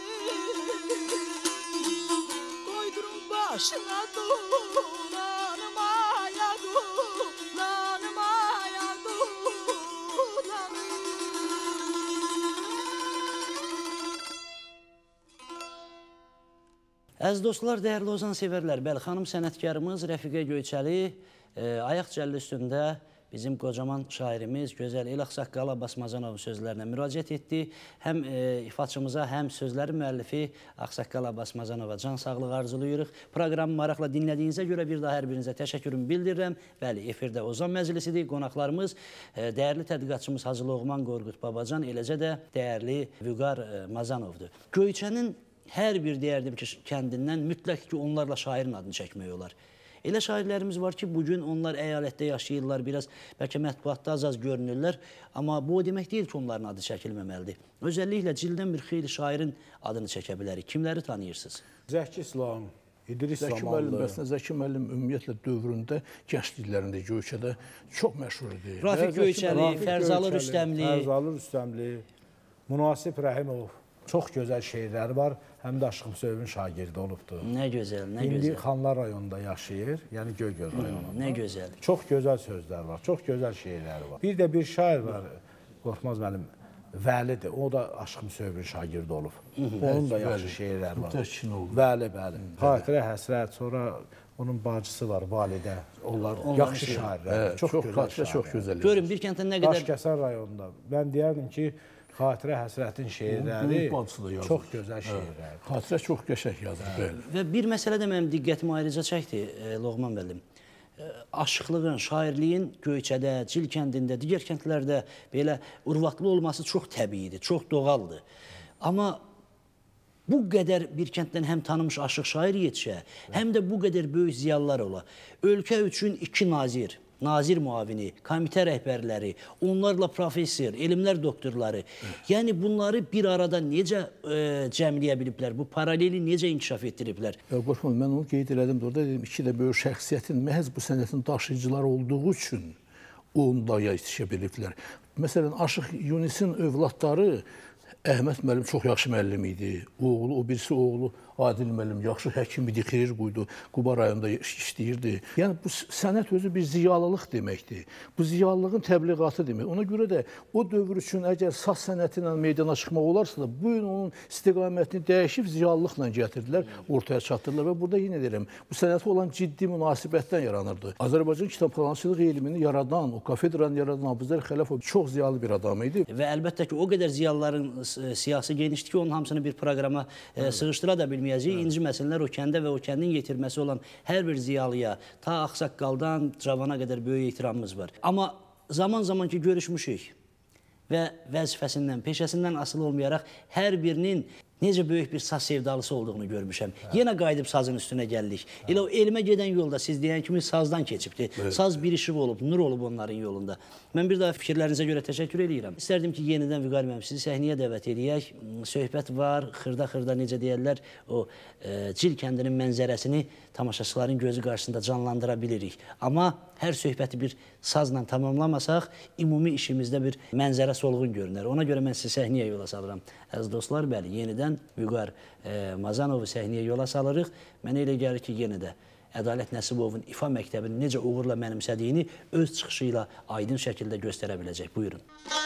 koydurun başına dulanım aya dulanım aya dulanım. Əziz dostlar, dəyərli Ozan sevərlər, bəli, xanım sənətkarımız Rəfiqə Göyçəli e, ayaq cəlli üstündə bizim qocaman şairimiz gözəl El Ağsaqqal Abbasmazanovun sözlərinə müraciət etdi. Həm e, ifaçımıza, həm sözlərin müəllifi Ağsaqqal Abbasmazanova can sağlığı arzulayırıq. Proqramı maraqla dinlədiyinizə görə bir daha hər birinizə təşəkkürümü bildirirəm. Bəli, efirdə Ozan məclisidir. Qonaqlarımız e, dəyərli tədqiqatçımız Hacı Loğman Qorqud Babacan, eləcə də dəyərli Vüqar e, Mazanovdur. Göyçənin hər bir deyərdim ki, kəndindən mütləq ki, onlarla şairin adını çəkmək olar. Elə şairlərimiz var ki, bugün onlar əyalətdə yaşayırlar, biraz bəlkə mətbuatda az-az görünürlər, amma bu o demək deyil ki, onların adı çəkilməməlidir. Özəlliklə cildən bir xeyli şairin adını çəkə bilərik. Kimləri tanıyırsınız? Zəki İslam, İdris Zəki müəllim, Zamanlı. bəsnə Zəki müəllim ümumiyyətlə dövründə, gəncliklərində Göyçədə çox məşhur idi. Rafiq Göyçəli, Rafiq Fərzalı Göyçəli, Rüstəmli. Fərzalı Rüstəmli, Münasib Rəhimov. Çox gözəl şeirləri var, həm də Aşıqım Sövün şagirdi olubdur. Nə gözəl, nə İndi gözəl. Xanlar rayonunda yaşayır, yəni Göygöl rayonunda. Nə gözəl. Çox gözəl sözlər var, çox gözəl şeirləri var. Bir də bir şair var, Qorxmaz müəllim, Vəlidir, o da Aşıqım Sövün şagirdi olub. Onun da yaxşı şeirləri var. Vəli, bəli. Xatirə həsrət, sonra onun bacısı var, Validə. Onlar yaxşı şairlər, çox gözəl şairlər. Görün, bir kənddən nə qədər... Daşkəsən rayonunda. Mən deyərdim ki, Xatirə Həsrətin şeirləri çox gözəl şeirlərdir. Xatirə çox qəşəng yazır, bəli. Və bir məsələ də mənim diqqətimi ayrıca çəkdi, Loğman müəllim. Aşıqlığın, şairliyin Göyçədə, Cil kəndində, digər kəndlərdə belə urvatlı olması çox təbiidir, çox doğaldır. Amma bu qədər bir kənddən həm tanınmış aşıq şair yetişə, həm də bu qədər böyük ziyalılar ola. Ölkə üçün iki nazir, nazir müavini, komitə rəhbərləri, onlarla professor, elmlər doktorları. Yəni bunları bir arada necə e, cəmləyə biliblər? Bu paraleli necə inkişaf etdiriblər? Qorxma, mən onu qeyd elədim. Orada dedim, iki də böyük şəxsiyyətin məhz bu sənətin daşıyıcıları olduğu üçün onda yetişə biliblər. Məsələn, Aşıq Yunisin övladları Əhməd müəllim çox yaxşı müəllim idi. Oğlu, o birisi oğlu Adil müəllim yaxşı həkim idi, xeyir qoydu. Quba rayonunda işləyirdi. Yəni bu sənət özü bir ziyalılıq deməkdir. Bu ziyalılığın təbliğatı demək. Ona görə də o dövr üçün əgər saz sənəti ilə meydana çıxmaq olarsa da bu gün onun istiqamətini dəyişib ziyalılıqla gətirdilər, ortaya çatdırdılar və burada yenə deyirəm, bu sənətə olan ciddi münasibətdən yaranırdı. Azərbaycan kitabxanaçılıq elmini yaradan, o kafedranı yaradan Abuzər Xələfov çox ziyalı bir adam idi. Və əlbəttə ki, o qədər ziyalıların siyasi genişdir ki, onun hamısını bir proqrama e, sığışdıra da bilməyəcəyik. İnci məsələlər o kəndə və o kəndin yetirməsi olan hər bir ziyalıya, ta ağsaqqaldan cavana qədər böyük ehtiramımız var. Amma zaman-zaman ki, görüşmüşük və vəzifəsindən, peşəsindən asılı olmayaraq hər birinin necə böyük bir saz sevdalısı olduğunu görmüşəm. Yenə qayıdıb sazın üstünə gəldik. Elə o elmə gedən yolda siz deyən kimi sazdan keçibdir. Saz bir işıq olub, nur olub onların yolunda. Mən bir daha fikirlərinizə görə təşəkkür edirəm. İstərdim ki, yenidən Vüqar müəllim sizi səhnəyə dəvət edək. Söhbət var, xırda-xırda necə deyərlər, o e, Cil kəndinin mənzərəsini tamaşaçıların gözü qarşısında canlandıra bilirik. Amma hər söhbəti bir sazla tamamlamasaq, ümumi işimizdə bir mənzərə solğun görünər. Ona görə mən sizi səhnəyə yola salıram. Əziz dostlar, bəli, yenidən Vüqar e, Mazanovu səhnəyə yola salırıq. Mənə elə gəlir ki, yenə də Ədalət Nəsibovun İfa məktəbini necə uğurla mənimsədiyini öz çıxışı ilə aydın şəkildə göstərə biləcək. Buyurun.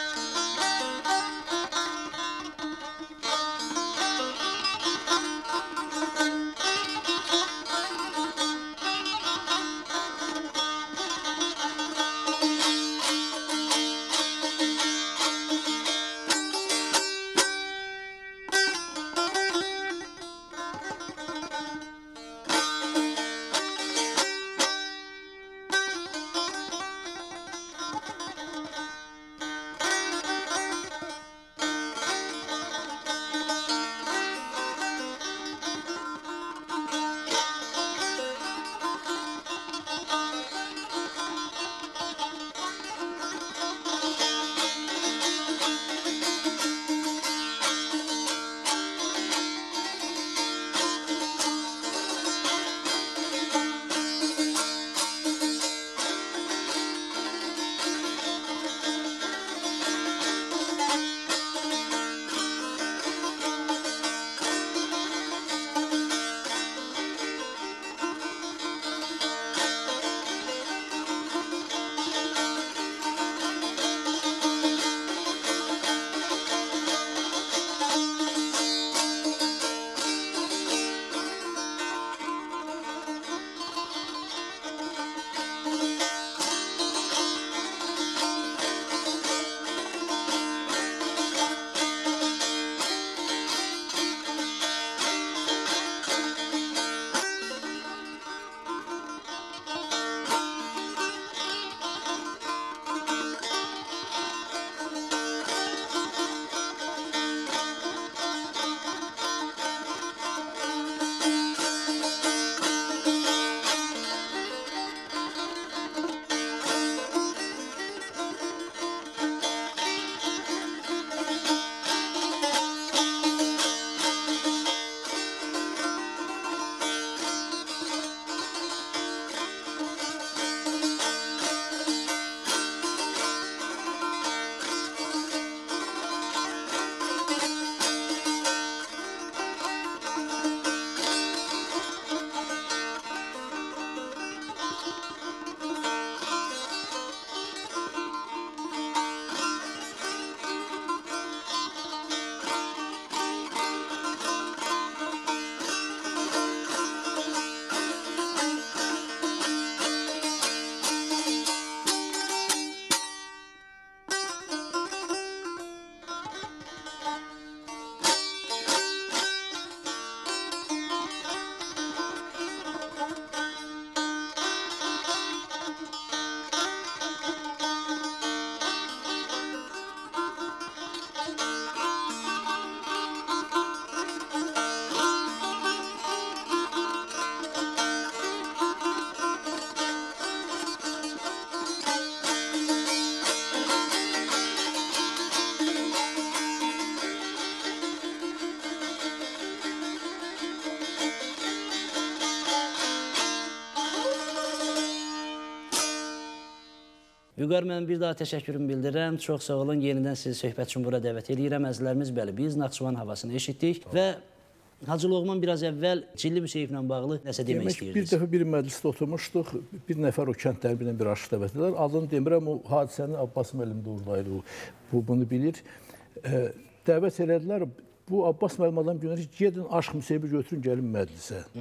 Vüqar, mən bir daha təşəkkürümü bildirirəm. Çox sağ olun. Yenidən sizi söhbət üçün bura dəvət edirəm. Əzizlərimiz, bəli, biz Naxçıvan havasını eşitdik və Hacı Loğman biraz əvvəl Cilli Müseyevlə bağlı nəsə demək Demək, istəyirdiniz. Bir dəfə bir məclisdə oturmuşduq. Bir nəfər o kənddən birdən bir aşıq dəvət edilər. Adını demirəm, o hadisəni Abbas müəllim də oradaydı. Bu, bunu bilir. E, dəvət elədilər. Bu Abbas müəllim adam günləri gedin aşıq Müseyevi götürün, gəlin məclisə.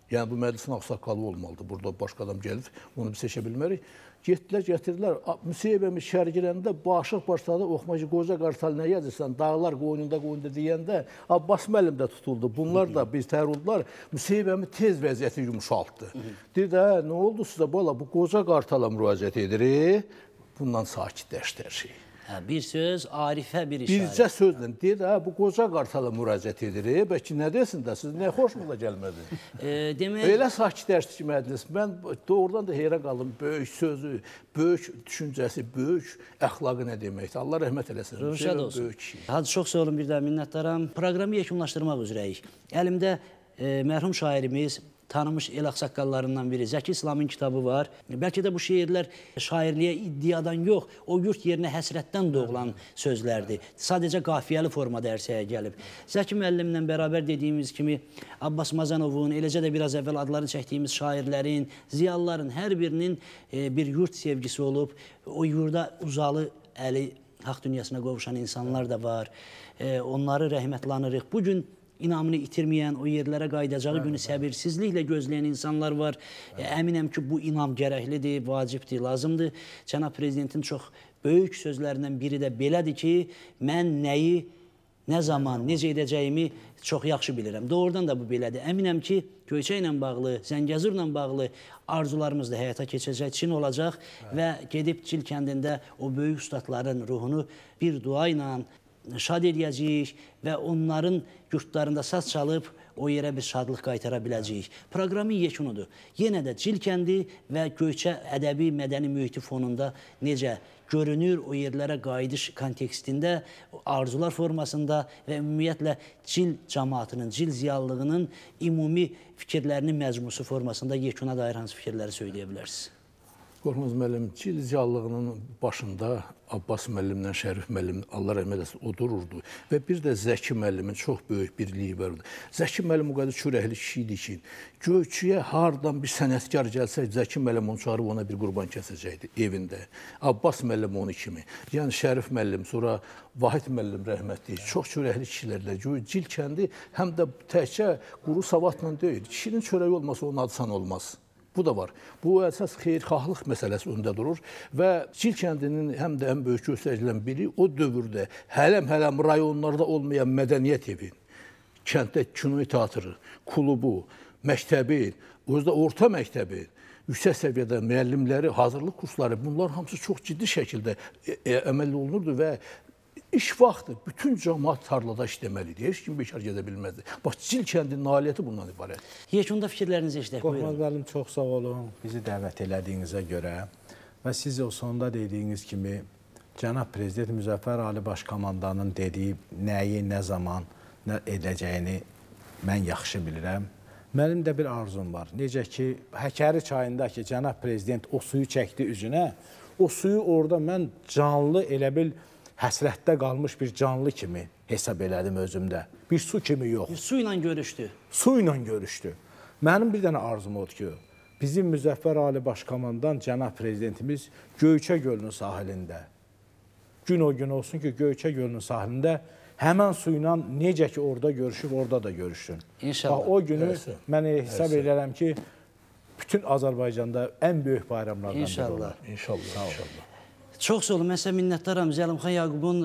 Yəni bu məclisin ağsaqqalı olmalıdır. Burada başqa adam gəlib, onu biz seçə bilmərik. Getdilər, gətirdilər. Müseyib əmi şəhər girəndə başıq başladı oxumacı qoca qartal nə yazırsan, dağlar qoynunda qoynunda deyəndə Abbas müəllim də tutuldu. Bunlar da biz təhər oldular. Müseyib əmi tez vəziyyəti yumuşaltdı. Deyir də, nə oldu sizə bala, bu qoca qartala müraciət edir. Bundan sakitləşdi hər şey. Bir söz, Arifə bir işarə. Bircə sözlə deyir, bu qoca qartala müraciət edir. Bəlkə nə desin də, siz nə xoşmuza gəlmədi? E, demək... Elə sakitləşdi ki, məclis. Mən doğrudan da heyran qaldım. Böyük sözü, böyük düşüncəsi, böyük əxlaqı nə deməkdir? Allah rəhmət eləsin. Rövşad olsun. Hadi, çox sağ olun, bir də minnətdaram. Proqramı yekunlaşdırmaq üzrəyik. Əlimdə e, mərhum şairimiz, tanınmış el ağsaqqallarından biri Zəki İslamın kitabı var. Bəlkə də bu şeirlər şairliyə iddiadan yox, o yurt yerinə həsrətdən doğulan sözlərdir. Sadəcə qafiyəli formada ərsəyə gəlib. Zəki müəllimlə bərabər dediyimiz kimi Abbas Mazanovun, eləcə də biraz əvvəl adlarını çəkdiyimiz şairlərin, ziyalıların hər birinin bir yurt sevgisi olub. O yurda uzalı əli haqq dünyasına qovuşan insanlar da var. Onları rəhmətlanırıq. Bugün inamını itirməyən, o yerlərə qayıdacağı günü səbirsizliklə gözləyən insanlar var. Əminəm ki, bu inam gərəklidir, vacibdir, lazımdır. Cənab Prezidentin çox böyük sözlərindən biri də belədir ki, mən nəyi, nə zaman, necə edəcəyimi çox yaxşı bilirəm. Doğrudan da bu belədir. Əminəm ki, Göyçə ilə bağlı, Zəngəzurla bağlı arzularımız da həyata keçəcək, Çin olacaq və gedib Çil kəndində o böyük ustadların ruhunu bir dua ilə şad edəcəyik və onların yurtlarında saz çalıb o yerə bir şadlıq qaytara biləcəyik. Proqramın yekunudur. Yenə də Cil kəndi və Göyçə ədəbi, mədəni mühiti fonunda necə görünür, o yerlərə qayıdış kontekstində, arzular formasında və ümumiyyətlə Cil cəmaatının, Cil ziyallığının ümumi fikirlərinin məcmusu formasında yekuna dair hansı fikirləri söyləyə bilərsiniz? Qorxmaz müəllim, Cil ziyallığının başında Abbas müəllimlə Şərif müəllim, Allah rəhmət eləsin, o dururdu. Və bir də Zəki müəllimin çox böyük birliyi vardı. Zəki müəllim o qədər çörəkli kişi idi ki, Göyçüyə hardan bir sənətkar gəlsə, Zəki müəllim onu çağırıb ona bir qurban kəsəcəkdi evində. Abbas müəllim onu kimi. Yəni Şərif müəllim, sonra Vahid müəllim rəhmətli, çox çörəkli kişilərlə. Cil kəndi həm də təkcə quru savadla deyil. Kişinin çörəyi olmasa onun adısan olmaz. Bu da var. Bu əsas xeyirxahlıq məsələsi öndə durur və Cil kəndinin həm də ən böyük göstəricilən biri o dövrdə hələm-hələm rayonlarda olmayan mədəniyyət evi, kənddə kino teatrı, klubu, məktəbi, özdə orta məktəbi, yüksək səviyyədə müəllimləri, hazırlıq kursları, bunlar hamısı çox ciddi şəkildə əməl olunurdu və İş vaxtı bütün cəmaat tarlada işləməlidir. Heç kim bekar gedə bilməzdi. Bax, Cil kəndinin nailiyyəti bundan ibarət. Yekunda fikirlərinizi eşidək. Qorxmaz müəllim, çox sağ olun bizi dəvət elədiyinizə görə və siz o sonda dediyiniz kimi Cənab Prezident Müzəffər Ali Başkomandanın dediyi nəyi, nə zaman, nə edəcəyini mən yaxşı bilirəm. Mənim də bir arzum var. Necə ki, Həkəri çayında ki, Cənab Prezident o suyu çəkdi üzünə, o suyu orada mən canlı elə bil həsrətdə qalmış bir canlı kimi hesab elədim özümdə. Bir su kimi yox. Su ilə görüşdü. Su ilə görüşdü. Mənim bir dənə arzum odur ki, bizim Müzəffər Ali Başkomandan Cənab Prezidentimiz Göyçə gölünün sahilində, gün o gün olsun ki, Göyçə gölünün sahilində həmən su ilə necə ki, orada görüşüb, orada da görüşsün. İnşallah. O günü mən hesab edirəm ki, bütün Azərbaycanda ən böyük bayramlardan biri olur. İnşallah. İnşallah. Çox sağ olun, mən sizə minnətdaram. Zəlimxan Yaqubun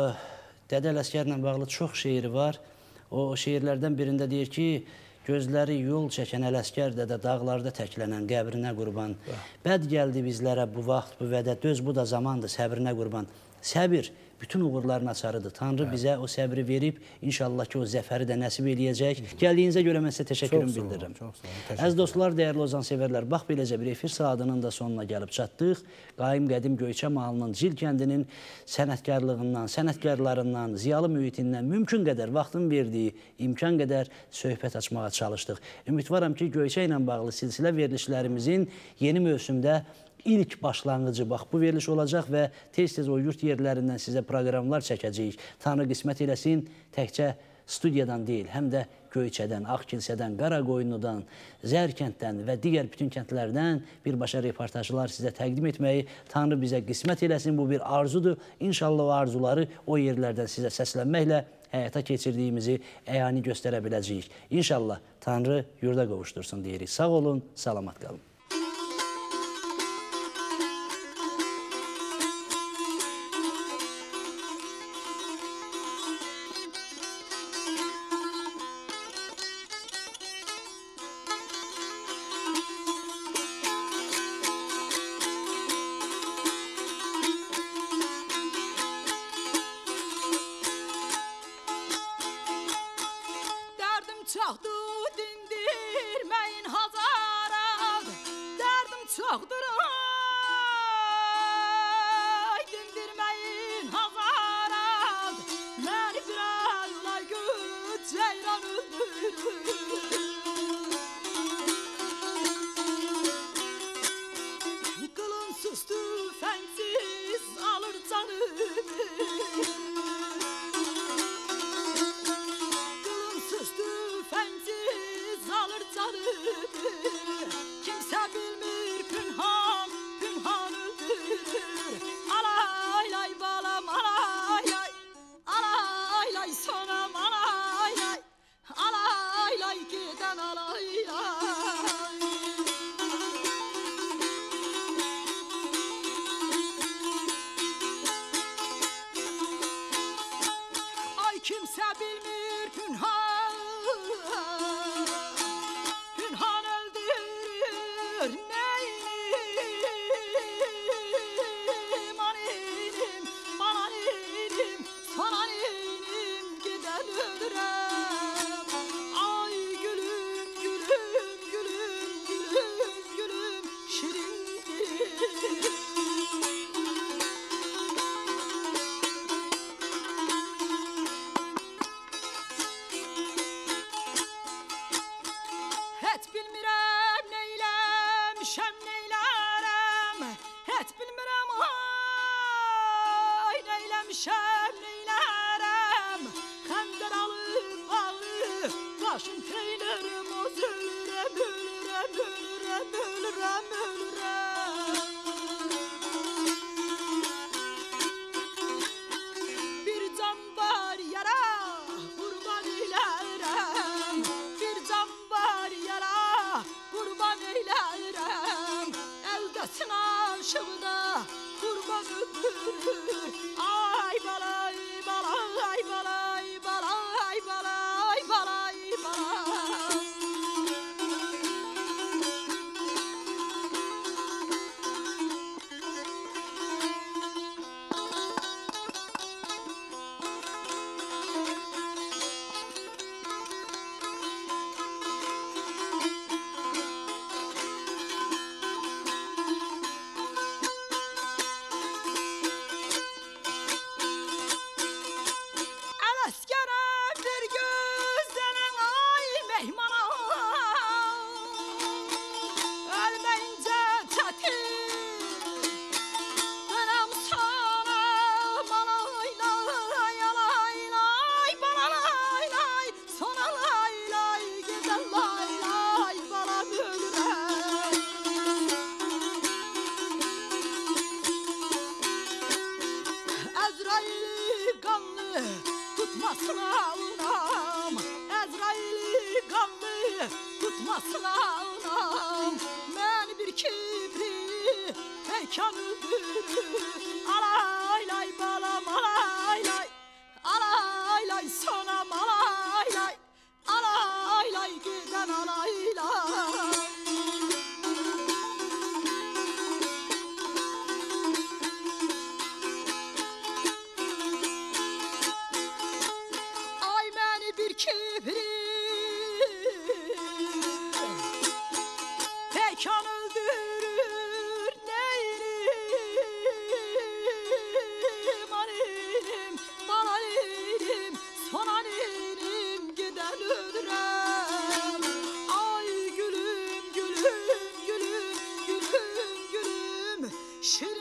Dədə Ələsgərlə bağlı çox şeiri var. O şeirlərdən birində deyir ki, gözləri yol çəkən Ələsgər dədə dağlarda təklənən qəbrinə qurban. Bəd gəldi bizlərə bu vaxt, bu vədə, döz bu da zamandır səbrinə qurban. Səbir bütün uğurların açarıdır. Tanrı bizə o səbri verib, inşallah ki, o zəfəri də nəsib eləyəcək. Gəldiyinizə görə mən sizə təşəkkürümü bildirirəm. Əziz dostlar, dəyərli ozanseverlər, bax beləcə bir efir saatının da sonuna gəlib çatdıq. Qaim qədim Göyçə malının, Cil kəndinin sənətkarlığından, sənətkarlarından, ziyalı mühitindən mümkün qədər vaxtın verdiyi imkan qədər söhbət açmağa çalışdıq. Ümidvaram ki, Göyçə ilə bağlı silsilə verilişlərimizin yeni mövsümdə İlk başlanğıcı, bax, bu veriliş olacaq və tez-tez o yurt yerlərindən sizə proqramlar çəkəcəyik. Tanrı qismət eləsin, təkcə studiyadan deyil, həm də Göyçədən, Ağkilsədən, Qaraqoyunludan, Zərkənddən və digər bütün kəndlərdən birbaşa reportajlar sizə təqdim etməyi Tanrı bizə qismət eləsin. Bu bir arzudur. İnşallah o arzuları o yerlərdən sizə səslənməklə həyata keçirdiyimizi əyani göstərə biləcəyik. İnşallah Tanrı yurda qovuştursun deyirik. Sağ olun, salamat qalın. Çoxdu dindirməyin Hazarad, dərdim çoxdur ay dindirməyin Hazarad, məni bir aylar güc ceyran öldürür. Qılınsız tüfəngsiz alır canımı, kimsə bilmir pünhan, pünhan öldürür. Alaylay balam, alaylay, alaylay sonam, alaylay, alaylay gedən alaylay. Ay kimsə bilmir pünhan, pünhan öldürür neynim, aninim, mananim, sananim giden ölürüm. Ay gülüm, gülüm, gülüm, gülüm, gülüm, şirin dilim. Het bilmirəm neyləmişəm, neylərəm, het bilmirəm ay neyləmişəm, neylərəm. Xəndər alıb alıb başım treylərim, özülürəm, ölürəm, ölürəm, ölürəm, ölürəm. Bir can var yara qurban elərəm, bir can var yara qurban eylərəm. Əldəsin aşığına qurban öldürür. Ay balay, balay, balay, balay, balay, balay, balay. Ələskərəm bir gözlənən ay mehmana, ölməyincə çətin dönəm sana, malaylay, alaylay, balalaylay, sonalaylay, gedən laylay, balam ölürəm. Əzrail qanlı tutmasın ağlam, Əzrail qanlı tutmasın ağlam. Mən bir kibri peykan öldürür. Alaylay balam, alaylay, alaylay sonam, alaylay, alaylay gedən alaylay. Ay məni bir kibri peykan öldürür, neynim, aninim, mananim, sonanim giden ölürəm. Ay gülüm, gülüm, gülüm, gülüm, gülüm, şirin